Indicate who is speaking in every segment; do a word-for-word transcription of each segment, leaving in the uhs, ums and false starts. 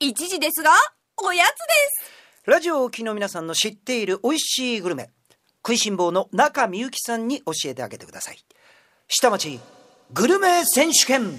Speaker 1: 一時ですがおやつです。
Speaker 2: ラジオをお聞きの皆さんの知っている美味しいグルメ、食いしん坊の中美幸さんに教えてあげてください。下町グルメ選手権。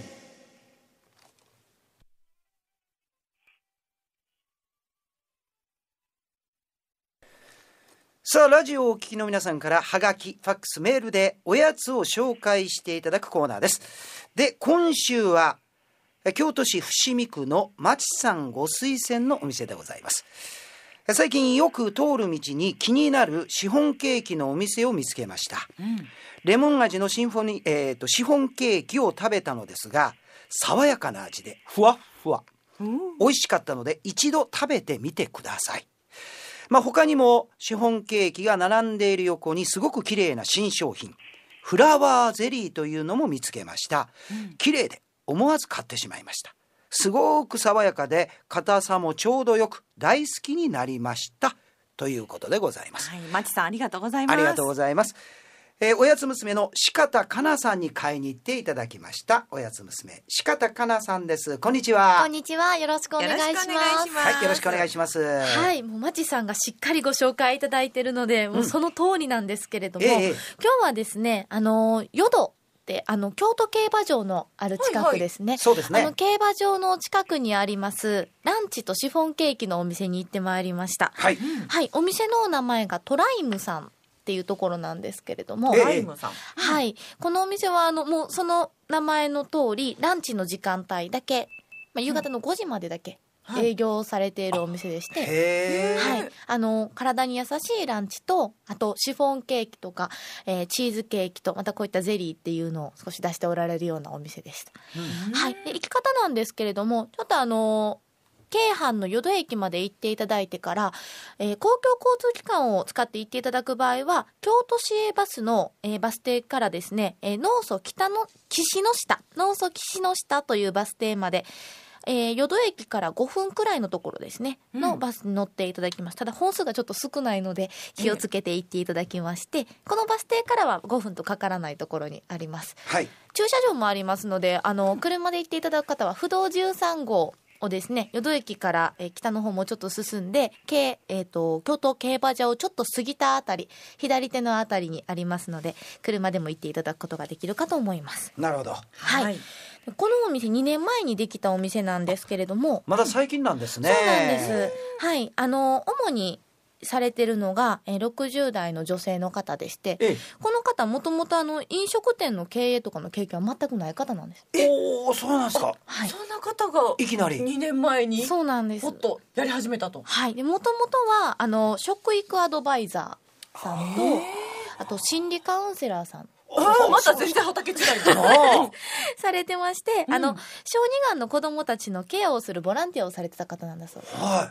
Speaker 2: さあ、ラジオをお聞きの皆さんからハガキ、ファックス、メールでおやつを紹介していただくコーナーです。で、今週は京都市伏見区の町さんご推薦のお店でございます。最近よく通る道に気になるシフォンケーキのお店を見つけました、うん、レモン味のシンフォニ、えーと、シフォンケーキを食べたのですが、爽やかな味でふわっふわ、うん、美味しかったので一度食べてみてください。まあ、他にもシフォンケーキが並んでいる横にすごく綺麗な新商品フラワーゼリーというのも見つけました、うん、綺麗で思わず買ってしまいました。すごく爽やかで硬さもちょうどよく大好きになりましたということでございます。
Speaker 1: はい、まちさんありがとうございます。
Speaker 2: ありがとうございます。えー、おやつ娘の四方かなさんに買いに行っていただきました。おやつ娘四方かなさんです。こんにちは。
Speaker 3: こんにちは、よろしくお願いします。
Speaker 2: はい、よろしくお願いします。
Speaker 3: はい、もうまちさんがしっかりご紹介いただいているので、もうその通りなんですけれども、うんえー、今日はですね、あの淀であの京都競馬場のある近くですね、はいはい、
Speaker 2: そうですね、
Speaker 3: あの競馬場の近くにありますランチとシフォンケーキのお店に行ってまいりました。はい、はい、お店のお名前がトライムさんっていうところなんですけれども、
Speaker 1: トライムさん、
Speaker 3: はい、このお店はあのもうその名前の通りランチの時間帯だけ、まあ、夕方のごじまでだけ、うん、営業されているお店でして、
Speaker 2: へ
Speaker 3: はい、あの体に優しいランチと、あとシフォンケーキとか、えー、チーズケーキと、またこういったゼリーっていうのを少し出しておられるようなお店でした、うん、はい、で行き方なんですけれども、ちょっとあの京阪の淀駅まで行っていただいてから、えー、公共交通機関を使って行っていただく場合は京都市営バスの、えー、バス停からですね、えー、農祖北の岸の下農祖岸の下というバス停まで、えー、淀駅からごふんくらいのところですね、うん、のバスに乗っていただきます。ただ本数がちょっと少ないので気をつけて行っていただきまして、えー、このバス停からはごふんとかからないところにあります、はい、駐車場もありますので、あの車で行っていただく方は不動じゅうさんごうをですね、淀駅から、えー、北の方もちょっと進んで、京、えーと、京都競馬場をちょっと過ぎたあたり、左手のあたりにありますので、車でも行っていただくことができるかと思います。
Speaker 2: なるほど。
Speaker 3: はい。はい、このお店にねんまえにできたお店なんですけれども、
Speaker 2: まだ最近なんですね。
Speaker 3: そうなんです。はい。あの主にされてるのがろくじゅう代の女性の方でして、ええ、この方もともと飲食店の経営とかの経験は全くない方なんです。
Speaker 2: おー、そうなんですか。
Speaker 1: はい、そんな方が
Speaker 2: いきなり
Speaker 1: にねんまえに
Speaker 3: そうなんです、
Speaker 1: もっとやり始めたと。
Speaker 3: はい。でもともとはあの食育アドバイザーさんと、あと心理カウンセラーさん、
Speaker 1: あまた全然畑違い
Speaker 3: されてまして、うん、あの小児がんの子どもたちのケアをするボランティアをされてた方なんだそうです、はい、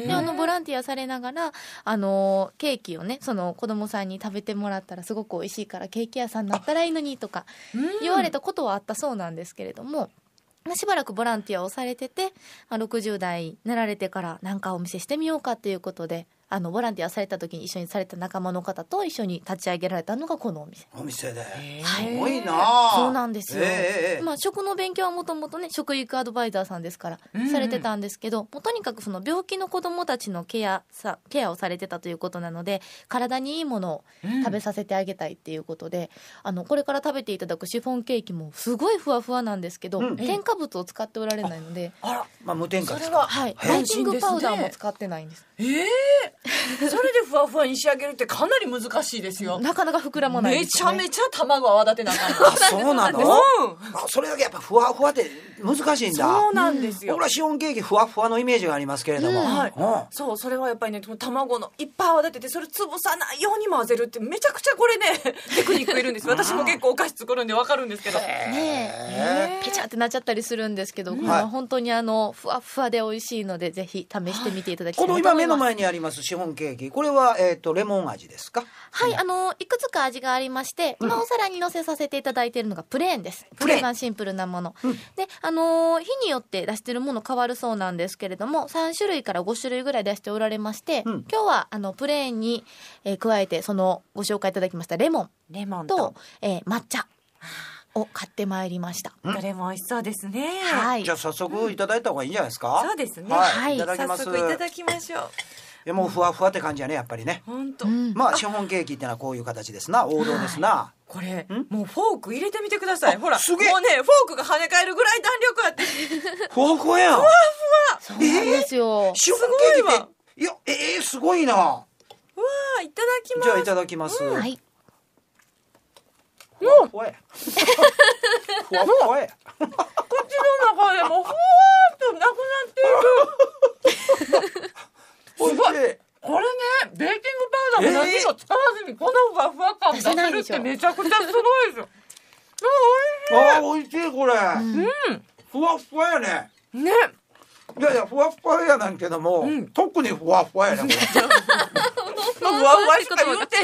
Speaker 3: であのボランティアされながらあのケーキをね、その子どもさんに食べてもらったらすごく美味しいからケーキ屋さんになったらいいのにとか言われたことはあったそうなんですけれども、しばらくボランティアをされてて、ろくじゅう代になられてからなんかお店してみようかということで、あのボランティアされた時に一緒にされた仲間の方と一緒に立ち上げられたのがこのお店。
Speaker 2: お店で、
Speaker 3: はい、
Speaker 2: すごいな。
Speaker 3: そうなんですよ、まあ、食の勉強はもともとね食育アドバイザーさんですからされてたんですけど、もうとにかくその病気の子どもたちのケアさケアをされてたということなので、体にいいものを食べさせてあげたいっていうことで、うん、あのこれから食べていただくシフォンケーキもすごいふわふわなんですけど、うん、添加物を使っておられないので、
Speaker 2: ああら、まあ、無添加ですか。
Speaker 3: それは、はい、ベーキングパウダーも使ってないんです。
Speaker 1: ええー、それでふわふわに仕上げるってかなり難しいですよ。
Speaker 3: なかなか膨らまないですね。
Speaker 1: めちゃめちゃ卵泡立てなあかん。
Speaker 2: あ、そうなの、うん、あ、それだけやっぱふわふわって難しいんだ。
Speaker 1: そうなんですよ。
Speaker 2: 僕らシフォンケーキふわふわのイメージがありますけれども、うん、はい、うん、
Speaker 1: そう、それはやっぱりね、卵のいっぱい泡立ててそれ潰さないように混ぜるってめちゃくちゃこれねテクニックいるんです。私も結構お菓子作るんで分かるんですけど
Speaker 3: ねえ、ペチャってなっちゃったりするんですけど、うん、これは本当にあのふわふわで美味しいのでぜひ試してみていただきたいと思います。
Speaker 2: この今目の前にありますシフォンケーキ、これは、えーと、レモン味ですか？
Speaker 3: はい、あのいくつか味がありまして、今お皿に乗せさせていただいているのがプレーンです。
Speaker 2: プレーン、
Speaker 3: 一番シンプルなもの、うん、で、あの日によって出しているもの変わるそうなんですけれども、さんしゅるいからごしゅるいぐらい出しておられまして、うん、今日はあのプレーンに、えー、加えてそのご紹介いただきましたレモン
Speaker 1: レモン
Speaker 3: と、
Speaker 1: と、
Speaker 3: えー、抹茶を買ってまいりました。
Speaker 1: どれも美味しそうですね。
Speaker 3: はい。
Speaker 2: じゃあ早速いただいた方がいいんじゃないですか。
Speaker 1: そうですね。
Speaker 2: はい、
Speaker 3: はい、
Speaker 2: いただきます。
Speaker 1: 早速いただきましょう。
Speaker 2: いやもうふわふわって感じやね、やっぱりね。
Speaker 1: 本当。
Speaker 3: うん、
Speaker 2: まあシフォンケーキってのはこういう形ですな、王道ですな。
Speaker 1: これもうフォーク入れてみてください。ほら、
Speaker 2: すげえ
Speaker 1: もうねフォークが跳ね返るぐらい弾力あって。
Speaker 2: ふわふわやん。
Speaker 1: ふわ
Speaker 3: そうなんですよ。
Speaker 2: シフォンケーキっていやえー、すごいな。
Speaker 1: ふわ。うわー、いただきます。
Speaker 2: じゃあいただきます。
Speaker 3: はい。
Speaker 2: ふわふわや。ふわふわや。
Speaker 1: 口の中でもふわーっとなくなっていく。
Speaker 2: おいしい。
Speaker 1: これね、ベーキングパウダーも何も使わずにこのふわふわ感出せるってめちゃくちゃすごいですよ。
Speaker 2: あー、おいしいこれ。
Speaker 3: うん
Speaker 2: ふわふわやね。
Speaker 1: ね。
Speaker 2: いやいやふわふわやなんけども、
Speaker 1: うん
Speaker 2: 特にふわふわやねこれ。
Speaker 1: ふわふわしか言うて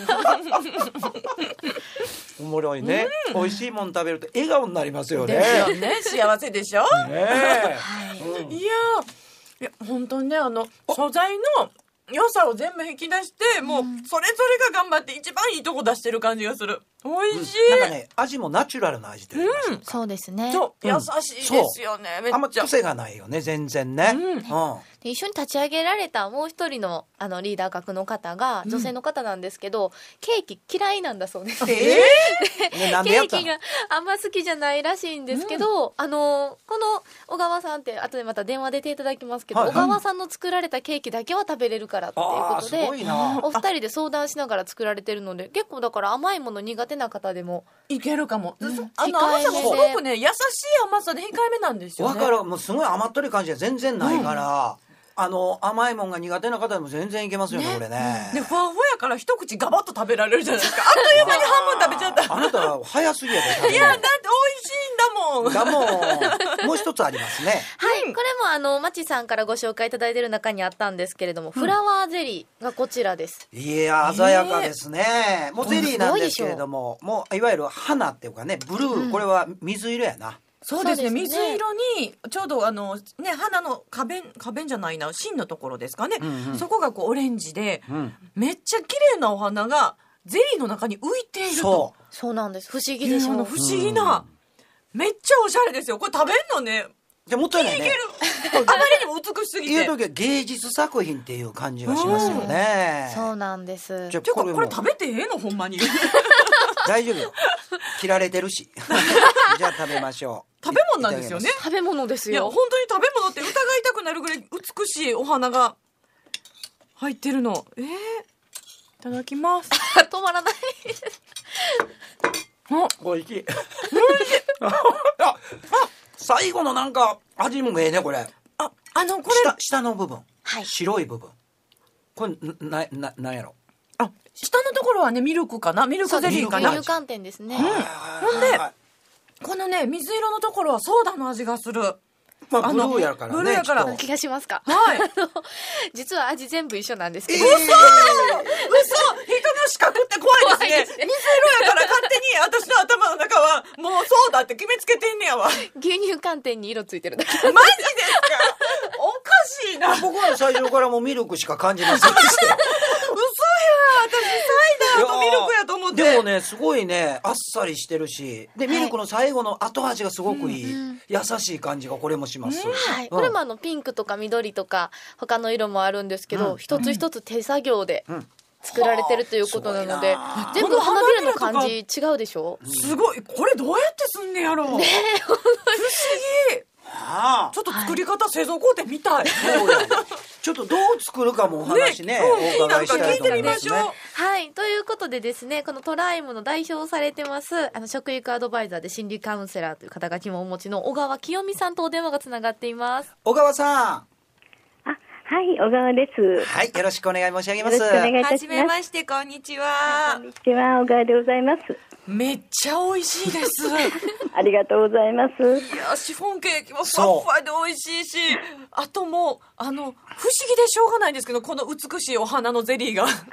Speaker 1: へん。
Speaker 2: おもろいね、美味しいもん食べると笑顔になりますよね。
Speaker 1: ですよね。幸せでしょ。
Speaker 2: ねえ、
Speaker 3: はい。
Speaker 2: うん
Speaker 1: いやー、いや本当にね、あの素材の良さを全部引き出して、もうそれぞれが頑張って一番いいとこ出してる感じがする。美味しい。
Speaker 2: なんかね味もナチュラルな味で、
Speaker 1: うん。
Speaker 3: そうですね。
Speaker 1: そう、
Speaker 2: うん
Speaker 1: 優しいですよね。めっ
Speaker 2: あんま
Speaker 1: ちゃ。
Speaker 2: 癖がないよね全然ね。
Speaker 1: うん
Speaker 2: うん
Speaker 3: で一緒に立ち上げられたもう一人のあのリーダー格の方が女性の方なんですけど、ケーキ嫌いなんだそうです。
Speaker 1: え
Speaker 2: ね、なんでやったの。
Speaker 3: ケーキがあんま好きじゃないらしいんですけど、あのこの小川さんって後でまた電話出ていただきますけど、
Speaker 2: はいはい
Speaker 3: 小川さんの作られたケーキだけは食べれるからっていう
Speaker 2: あー
Speaker 3: ことで
Speaker 2: すごいな。
Speaker 3: お二人で相談しながら作られてるので、結構だから甘いもの苦手な方でも
Speaker 1: いけるかも。
Speaker 3: ん
Speaker 1: あの甘さもすごくね、優しい甘さで控えめなんですよね。
Speaker 2: わかる。もうすごい甘っとり感じが全然ないから、あの甘いもんが苦手な方でも全然いけますよね、これね。
Speaker 1: で、ふわふわやから一口ガバッと食べられるじゃないですか。あっという間に半分食べちゃった。
Speaker 2: あなた早すぎやで食べる
Speaker 1: いや、だって美味しいんだもん。
Speaker 2: がもうもう一つありますね。
Speaker 3: はい、これもあのまちさんからご紹介いただいている中にあったんですけれども、フラワーゼリーがこちらです。
Speaker 2: いや鮮やかですね、もうゼリーなんですけれども、もういわゆる花っていうかね、ブルー、
Speaker 3: うん
Speaker 2: これは水色やな。
Speaker 1: そうですね。
Speaker 3: そうですね
Speaker 1: 水色にちょうどあのね、花の花弁花弁じゃないな、芯のところですかね。
Speaker 2: うんうん
Speaker 1: そこがこうオレンジで、
Speaker 2: うん
Speaker 1: めっちゃ綺麗なお花がゼリーの中に浮いていると。
Speaker 2: そ
Speaker 3: そうなんです。不思議
Speaker 1: い
Speaker 3: でしょう。
Speaker 1: うあの不思議な、めっちゃおしゃれですよ。これ食べるのね、
Speaker 2: うじゃもったいないね。
Speaker 1: あまりにも美しすぎて。
Speaker 2: 言う時は芸術作品っていう感じがしますよね。
Speaker 3: そうなんです。
Speaker 2: じゃ
Speaker 1: ていうか
Speaker 2: これも
Speaker 1: これ食べてええのほんまに。
Speaker 2: 大丈夫よ。切られてるし。じゃあ食べましょう。
Speaker 1: 食べ物なんですよね。
Speaker 3: 食べ物です
Speaker 1: いや
Speaker 3: よ。
Speaker 1: 本当に食べ物って疑いたくなるぐらい美しいお花が入ってるの。えー、いただきます。
Speaker 3: 止まらない。
Speaker 1: あ、
Speaker 2: おいしい。あ、あ最後のなんか味もええねこれ。
Speaker 1: あ、あのこれ
Speaker 2: 下下の部分、
Speaker 3: はい
Speaker 2: 白い部分。これなななんやろ。
Speaker 1: あ、下のところはねミルクかな、ミルクゼリーかな。
Speaker 3: 牛乳寒天ですね。
Speaker 1: ほんでこのね水色のところはソーダの味がする。
Speaker 2: まあブル
Speaker 1: あの
Speaker 2: ーやからね。
Speaker 1: ブルーやから
Speaker 2: きっと
Speaker 3: 気がしますか。
Speaker 1: はい。
Speaker 3: あの実は味全部一緒なんですけ
Speaker 2: えー
Speaker 3: ど、
Speaker 1: 嘘、人の視覚って怖いですね。
Speaker 3: 怖いですね
Speaker 1: 水色やから勝手に私の頭の中はもうそうだって決めつけてんねやわ。マジですか？
Speaker 3: 牛乳寒天に色ついてるだけ。
Speaker 1: おかしいな。嘘や。
Speaker 2: 僕は最初からもうミルクしか感じませんでした。
Speaker 1: 私サイダーとミルクやと思って。
Speaker 2: でもねすごいねあっさりしてるし、でミルクの最後の後味がすごくいい、
Speaker 3: うんうん
Speaker 2: 優しい感じがこれもします。
Speaker 3: はい、
Speaker 2: うん
Speaker 3: これもあのピンクとか緑とか他の色もあるんですけど、
Speaker 2: うん
Speaker 3: 一つ一つ手作業で
Speaker 2: うん
Speaker 3: 作られてるということなので、
Speaker 2: はあ
Speaker 3: 全部花びらの感じ違うでしょ。
Speaker 1: すごい。これどうやってすんねやろう。ねえ、不思議。
Speaker 2: ああ
Speaker 1: ちょっと作り方、製造工程みたい。
Speaker 2: そうやちょっとどう作るかもお話ね
Speaker 1: ね
Speaker 2: お伺いしたいと思いますね。
Speaker 1: 聞いてみましょう。
Speaker 3: はい。ということでですね、このトライムの代表をされてます、あの、食育アドバイザーで心理カウンセラーという肩書きもお持ちの小川清美さんとお電話がつながっています。
Speaker 2: 小川さん、
Speaker 4: あ、はい、小川です。
Speaker 2: はい、よろしくお願い申し上げます。
Speaker 4: よろしくお願いいた
Speaker 1: はじ
Speaker 4: します。
Speaker 1: めまして、こんにちは
Speaker 4: こん。にちは、小川でございます。
Speaker 1: めっちゃ美味しいです。
Speaker 4: ありがとうございます。
Speaker 1: いや、シフォンケーキもふわふわで美味しいし、あともう、あの、不思議でしょうがないんですけど、この美しいお花のゼリーが。
Speaker 4: あ、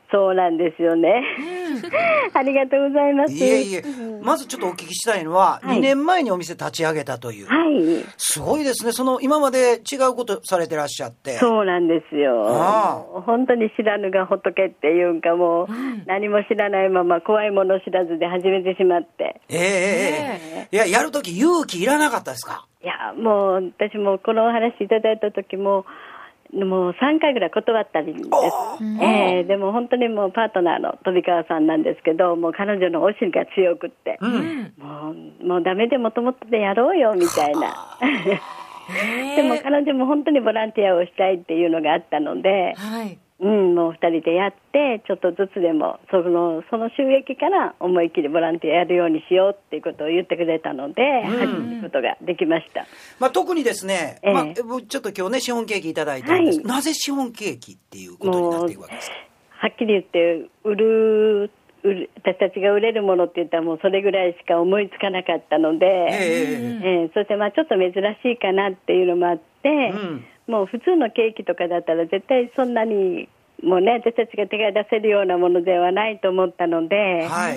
Speaker 4: そうなんですよね。ありがとうございます。
Speaker 2: いえいえ、まずちょっとお聞きしたいのは、
Speaker 4: はい、
Speaker 2: にねんまえにお店立ち上げたという、
Speaker 4: はい、
Speaker 2: すごいですね。その今まで違うことされてらっしゃって。
Speaker 4: そうなんですよ。
Speaker 2: ああ、
Speaker 4: 本当に知らぬが仏っていうか、もう何も知らないまま怖いもの知らずで始めてしまって。
Speaker 2: ええええ、いや、やるとき勇気いらなかったですか？
Speaker 4: いや、もう私もこのお話いただいた時ももうさんかいぐらい断ったんです。えー、でも本当にもうパートナーの飛川さんなんですけど、もう彼女の推しが強くって、うん、もうもうダメでもともとでやろうよみたいなでも彼女も本当にボランティアをしたいっていうのがあったので、はい、うん、もうふたりでやってちょっとずつでもその、その収益から思いっきりボランティアやるようにしようっていうことを言ってくれたので、うん、始めることができました。
Speaker 2: まあ、特にですね、えーまあ、ちょっと今日ねシフォンケーキいただいたんです、はい、なぜシフォンケーキっていうことになっていくわけですか？
Speaker 4: はっきり言って売る売る私たちが売れるものって言ったらもうそれぐらいしか思いつかなかったので、えーえー、そしてまあちょっと珍しいかなっていうのもあって、うん、もう普通のケーキとかだったら絶対そんなにもうね私たちが手が出せるようなものではないと思ったので、はい、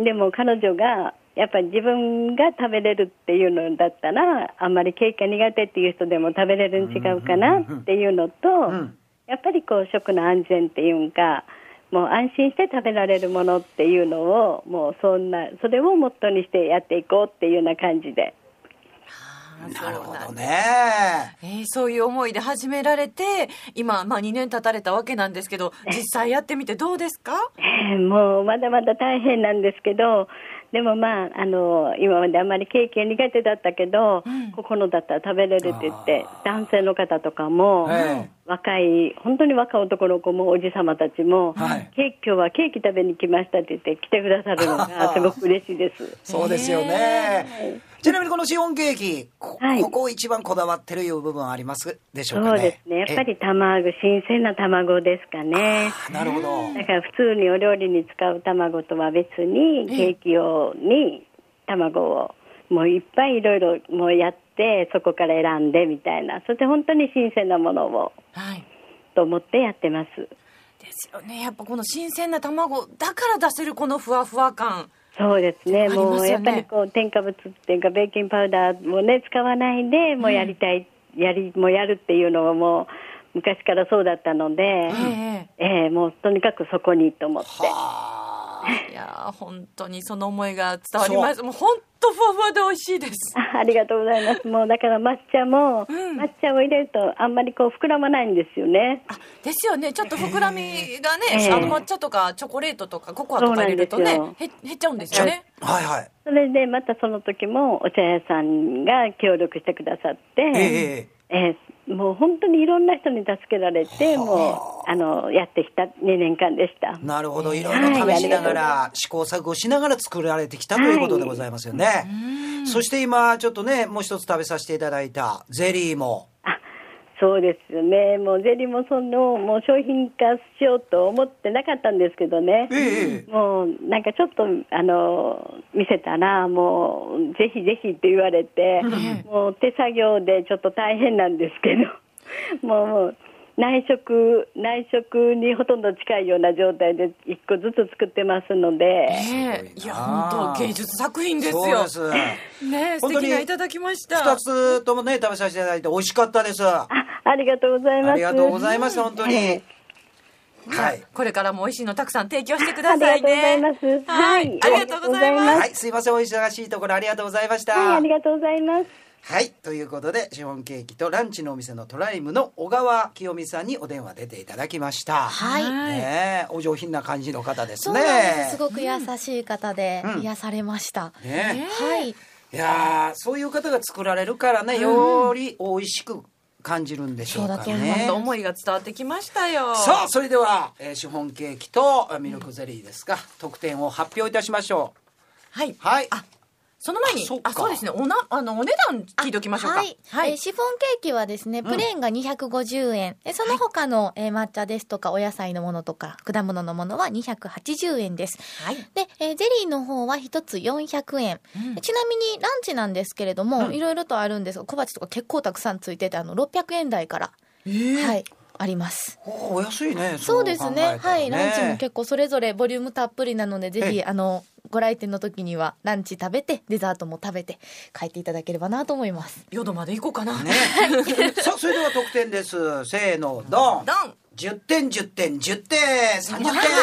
Speaker 4: でも彼女がやっぱり自分が食べれるっていうのだったらあんまりケーキが苦手っていう人でも食べれるん違うかなっていうのと、うん、やっぱりこう食の安全っていうかもう安心して食べられるものっていうのをもうそんなそれをモットーにしてやっていこうっていうような感じで。
Speaker 2: なるほどね、
Speaker 1: えー、そういう思いで始められて今、まあ、にねん経たれたわけなんですけど実際やってみてどうですか？
Speaker 4: えー、もうまだまだ大変なんですけどでもまあ、あの今まであんまりケーキが苦手だったけど、うん、ここのだったら食べれるって言って男性の方とかも、若い本当に若い男の子もおじさまたちも、はい、ケーキ今日はケーキ食べに来ましたって言って来てくださるのがすごく嬉しいです。
Speaker 2: そうですよね。ちなみにこのシフォンケーキ こ,、はい、ここ一番こだわってるいう部分ありますでしょうかね？
Speaker 4: そうですね、やっぱり卵新鮮な卵ですかね。
Speaker 2: なるほど。
Speaker 4: だから普通にお料理に使う卵とは別にケーキ用に卵をもういっぱいいろいろもうやってそこから選んでみたいな、そして本当に新鮮なものを、はい、と思ってやってます。
Speaker 1: ですよね。やっぱこの新鮮な卵だから出せるこのふわふわ感。
Speaker 4: そうですね、もうやっぱりこう添加物っていうかベーキングパウダーもね使わないでもうやりたい、うん、やりもうやるっていうのはもう昔からそうだったので、えーえー、もうとにかくそこにと思って。
Speaker 1: いや本当にその思いが伝わります。もう本当ふわふわで美味しいです。
Speaker 4: あ, ありがとうございます。もうだから抹茶も、うん、抹茶を入れるとあんまりこう膨らまないんですよね。
Speaker 1: あですよね。ちょっと膨らみがね、えー、あの抹茶とかチョコレートとかココアとか入れるとねへ減っちゃうんですよね。
Speaker 2: はいはい。
Speaker 4: それでまたその時もお茶屋さんが協力してくださって、えーえー、もう本当にいろんな人に助けられてもうあのやってきたにねんかんでした。
Speaker 2: なるほど。いろいろ試しながら、はい、試行錯誤しながら作られてきたということでございますよね、はい、そして今ちょっとねもう一つ食べさせていただいたゼリーも
Speaker 4: あそうですよね。もうゼリーもそのもう商品化しようと思ってなかったんですけどね、ええ、もうなんかちょっとあの見せたらもうぜひぜひって言われて、うん、もう手作業でちょっと大変なんですけどもう内食内食にほとんど近いような状態で一個ずつ作ってますので、
Speaker 1: えー、いや本当芸術作品ですよ。
Speaker 2: そうです、
Speaker 1: ね、素敵ないただきました。
Speaker 2: ふたつともね食べさせていただいて美味しかったです。
Speaker 4: あありがとうございます。
Speaker 2: ありがとうございます本当に、え
Speaker 1: ーはい、これからも美味しいのたくさん提供してくださいね。
Speaker 4: ありがとうございます。
Speaker 1: はい、ありがとうございます。
Speaker 2: はい、すいませんお忙しいところありがとうございました。
Speaker 4: はい、ありがとうございます。
Speaker 2: はい、ということでシフォンケーキとランチのお店のトライムの小川清美さんにお電話出ていただきました。
Speaker 3: はい、
Speaker 2: ね、お上品な感じの方ですね。
Speaker 3: そうなんです。すごく優しい方で癒されました、
Speaker 2: うんね、
Speaker 3: はい。
Speaker 2: いやそういう方が作られるからね、うん、より美味しく感じるんでしょうかね。
Speaker 1: そうだと思います。思いが伝わってきましたよ。
Speaker 2: さあそれでは、えー、シフォンケーキとミルクゼリーですが、うん、得点を発表いたしましょう。
Speaker 1: はい、
Speaker 2: はい。
Speaker 1: あその前に あ, あそうですねおなあのお値段聞いておきましょうか。
Speaker 3: はい、はい、えー、シフォンケーキはですねプレーンがにひゃくごじゅうえん、うん、その他の、はい、えー、抹茶ですとかお野菜のものとか果物のものはにひゃくはちじゅうえんです、はい。で、えー、ゼリーの方はひとつよんひゃくえん、うん、ちなみにランチなんですけれども、うん、いろいろとあるんですが小鉢とか結構たくさんついててあのろっぴゃくえん台から、えー、はい、 あります。
Speaker 2: お, お安いね。
Speaker 3: そうですね。
Speaker 2: ね
Speaker 3: はい。ランチも結構それぞれボリュームたっぷりなので、ぜひ、
Speaker 2: え
Speaker 3: あの、ご来店の時にはランチ食べて、デザートも食べて、帰っていただければなと思います。
Speaker 1: 淀まで行こうかな。
Speaker 2: ね。さあ、それでは得点です。せーの、ドン。
Speaker 1: ドン。
Speaker 2: じゅってん、じゅってん、じゅってん、さんじゅってん。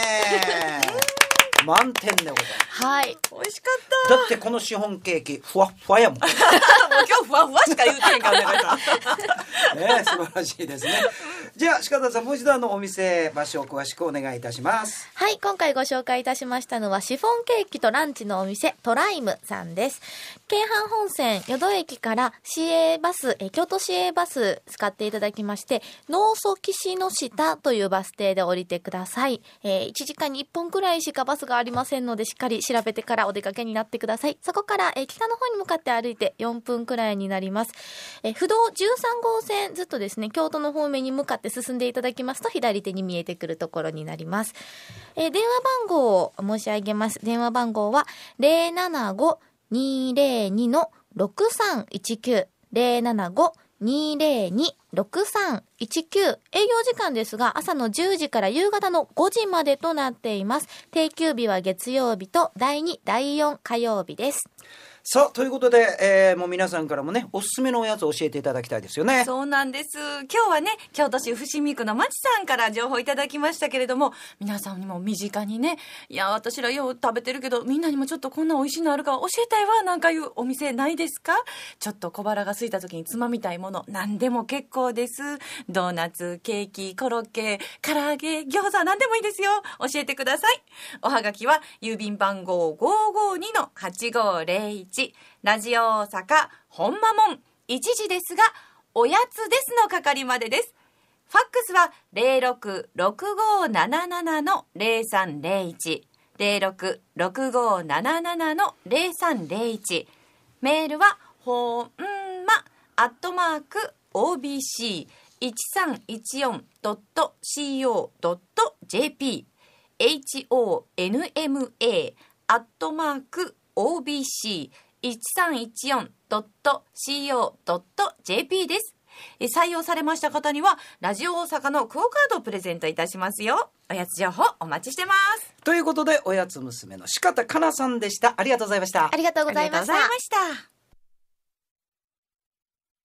Speaker 2: 満点でございます。
Speaker 3: はい。
Speaker 1: 美味しかった。
Speaker 2: だってこのシフォンケーキ、ふわっふわやもん。
Speaker 1: もう今日ふわふわしか言ってへんからね。
Speaker 2: ね、素晴らしいですね。じゃあ鹿田さん、もう一度あのお店場所を詳しくお願いいたします。
Speaker 3: はい、今回ご紹介いたしましたのはシフォンケーキとランチのお店トライムさんです。京阪本線淀駅から市営バス、え京都市営バス使っていただきまして、農祖岸の下というバス停で降りてください。えー、いちじかんにいっぽんくらいしかバスがありませんので、しっかり調べてからお出かけになってください。そこから、えー、北の方に向かって歩いてよんぷんくらいになります。えー、不動じゅうさんごうせん、ずっとですね、京都の方面に向かって進んでいただきますと、左手に見えてくるところになります。えー、電話番号を申し上げます。電話番号は ゼロななご にーゼロに のろくさんいちきゅう ゼロななご にーゼロに ろくさんいちきゅう。営業時間ですが朝のじゅうじから夕方のごじまでとなっています。定休日は月曜日とだいに、だいよん火曜日です。
Speaker 2: さあということで、えー、もう皆さんからもねおすすめのおやつを教えていただきたいですよね。
Speaker 1: そうなんです。今日はね京都市伏見区の町さんから情報いただきましたけれども、皆さんにも身近にね、いや私らよう食べてるけどみんなにもちょっとこんな美味しいのあるか教えたいわなんかいうお店ないですか？ちょっと小腹が空いた時につまみたいもの何でも結構です。ドーナツ、ケーキ、コロッケ、唐揚げ、餃子何でもいいですよ。教えてください。おはがきは郵便番号 ごーごーにのはちごーぜろいち、ラジオ大阪本間門一時ですがおやつですの係までです。ファックスは ゼロろくろくごーなななな のゼロさんゼロいち ゼロろくろくごーなななな のゼロさんゼロいち。メールはほんまアットマーク オービーシーいちさんいちよん ドット シーオー ドット ジェーピー エイチオーエヌエムエー アットマーク オービーシーいちさんいちよん ドット シーオー ドット ジェーピー です。採用されました方にはラジオ大阪のクオカードをプレゼントいたしますよ。おやつ情報お待ちしてます。
Speaker 2: ということでおやつ娘の鹿田香奈さんでした。ありがとうございました。
Speaker 3: ありがとうございました。
Speaker 1: ありがとうございました。